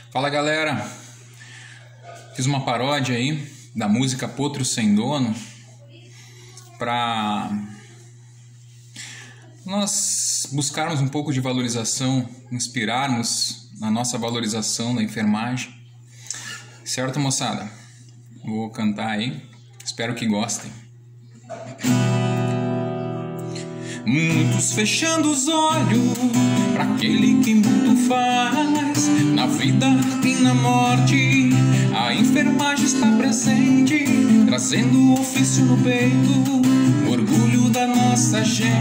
Fala galera, fiz uma paródia aí da música Potro Sem Dono para nós buscarmos um pouco de valorização, inspirarmos na nossa valorização da enfermagem. Certo, moçada? Vou cantar aí, espero que gostem. Muitos fechando os olhos para aquele que muito faz na vida e na morte. A enfermagem está presente, trazendo o ofício no peito, o orgulho da nossa gente.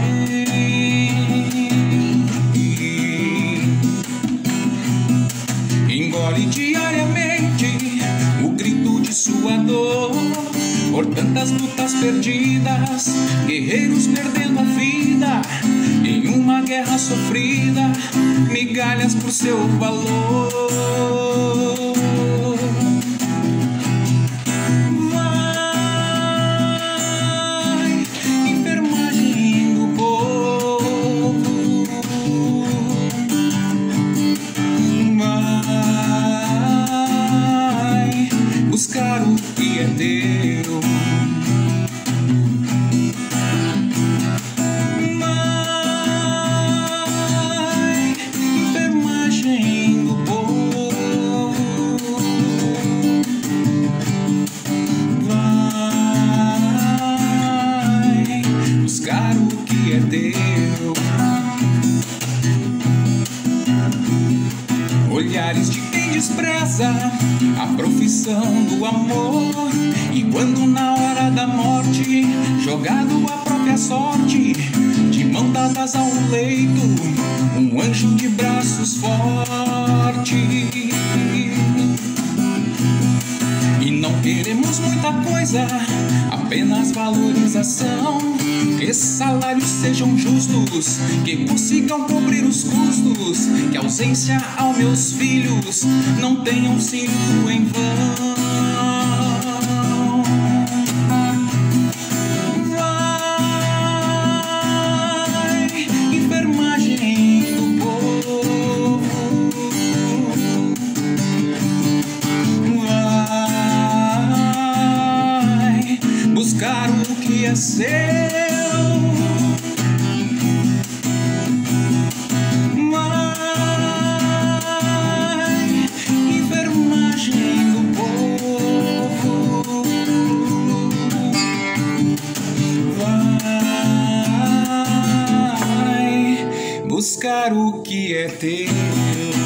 Engole diariamente o grito de sua dor por tantas lutas perdidas, guerreiros perdendo a vida em uma guerra sofrida, migalhas por seu valor. Vai, enfermagem do povo, vai buscar o que é teu. Olhares de quem despreza a profissão do amor, e quando na hora da morte, jogado à própria sorte, de mão dadas ao leito, um anjo de braços forte. E não queremos muita coisa, apenas valorização, que salários sejam justos, que consigam cobrir os custos, que ausência aos meus filhos não tenham sido em vão. Vai, enfermagem do povo, vai buscar o que é seu. Buscar o que é teu.